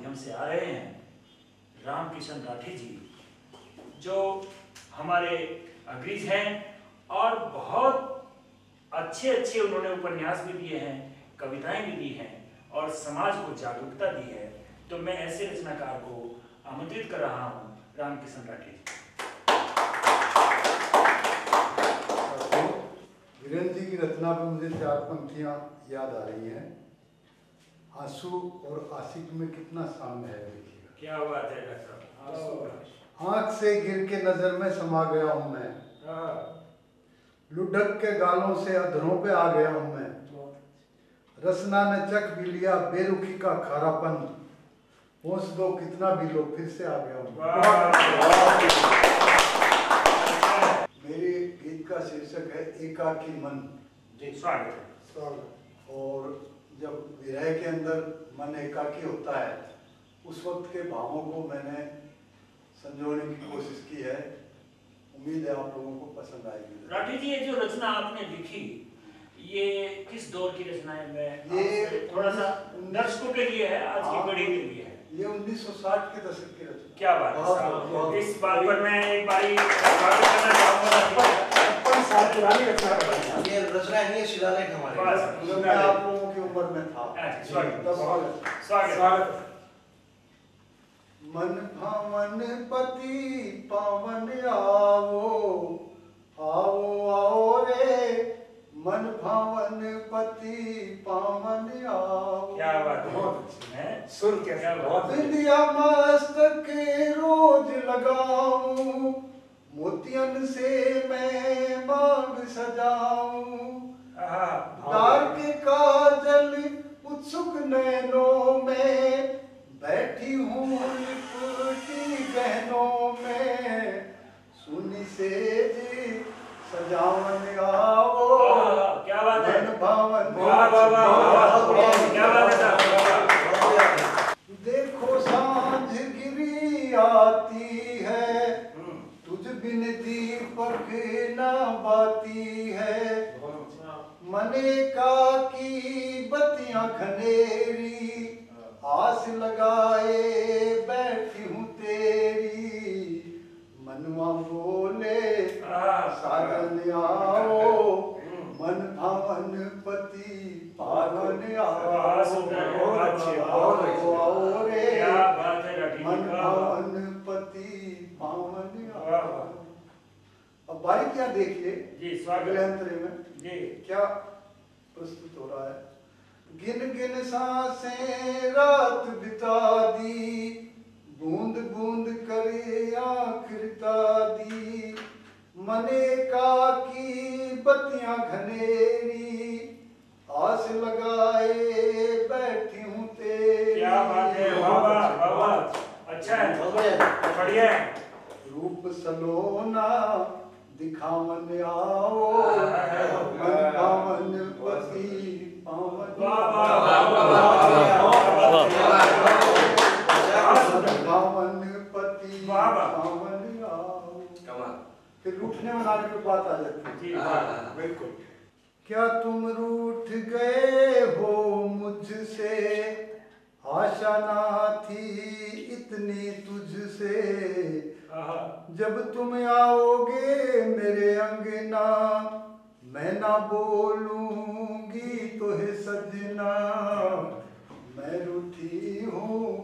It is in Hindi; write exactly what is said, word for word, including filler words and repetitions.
माध्यम से आ रहे हैं रामकिशन राठी जी, जो हमारे अग्रज हैं और बहुत अच्छे अच्छे उन्होंने उपन्यास भी दिए हैं, कविताएं भी दी हैं और समाज को जागरूकता दी है। तो मैं ऐसे रचनाकार को आमंत्रित कर रहा हूँ, रामकिशन राठी जी। वीरेंद्र जी की रचना पे मुझे चार पंक्तियाँ याद आ रही हैं। आंसू और आशिक में कितना साम्य है, देखिएगा। क्या बात है डॉक्टर साहब। आँख से गिर के नजर में समा गया हूँ मैं, लुढ़क के गालों से अधरों पे आ गया हूँ मैं। रसना ने चख भी लिया बेरुखी का खारापन, पहुँच दो कितना भी लो फिर से आ गया हूँ। मेरे गीत का शीर्षक है एकाकी मन। जी स्वागत है। और जब विरह के अंदर मन एकाकी होता है, उस वक्त के भावों को मैंने संजोने की कोशिश की है। उम्मीद है आप लोगों को पसंद आएगी। राठी जी, ये जो रचना आपने लिखी, ये किस दौर की रचना है? मैं ये थोड़ा सा दर्शकों के लिए है, आज की पीढ़ी के लिए है। ये उन्नीस सौ साठ के दशक की रचना। क्या बात है साहब, इस बात पर मैं एक बारी स्वागत करना चाहूँगा। छप्पन साल पुरानी रचना, ये रचना नहीं है, शिलालेख हमारे। मैं आप लोगों की उम्र में था। स्वागत स्वागत। मन भवन पति पावन आओ, आओ आओ रे, मन भवन पति पावन आओ। क्या बात है, सुर क्या बात है। विद्या मस्तक रोज लगाऊं, मोतियन से मैं मांग सजाऊं। दार के काजल उत्सुक नैनों में, बैठी हूँ लिपटी गहनों में, सुनी सेज सजावन आओ। क्या बात है, मन भावन क्या बात है। देखो सांझ गिरी आती है, तुझ बिन दीपक ना बाती है। मने का की बत्तियां खनेरी, आस लगाए बैठी हूँ तेरी। मनवा बोले साजन आओ, मन भवन पति पावन आओ। आओ रे, मन भवन पति पावन आओ। अब बारीकियां देखिए जी स्वागत में जी क्या प्रस्तुत हो रहा है। गिन गिन सांसें रात बिता दी, बूंद बूंद करे आँख रिता दी। मने का की बत्तियां घनेरी, आस लगाए बैठी हूँ तेरी। क्या बात है, वाह वाह वाह, अच्छा है, बढ़िया है। रूप सलोना दिखावन आओ, मन पावन पति पावन पावन पति पावन आओ। फिर रूठने मनाने की बात आ जाती है। बिल्कुल। क्या तुम रूठ गए हो मुझसे, आशा ना थी इतनी तुझसे। जब तुम आओगे मेरे अंगना, मैं ना बोलूंगी तो है सजना। मैं रूठी हूँ